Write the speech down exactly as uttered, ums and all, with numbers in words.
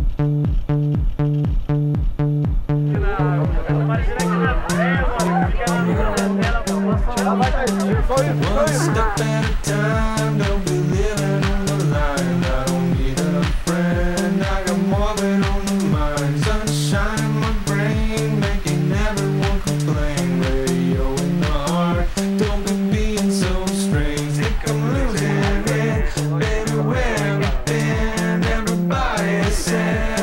One step at a time, don't be living on the line. I don't need a friend, I got more than on the mind. Sunshine in my brain, making everyone complain. Radio in the heart, don't be being so strange. Think I'm losing it, baby, where have you been? Everybody said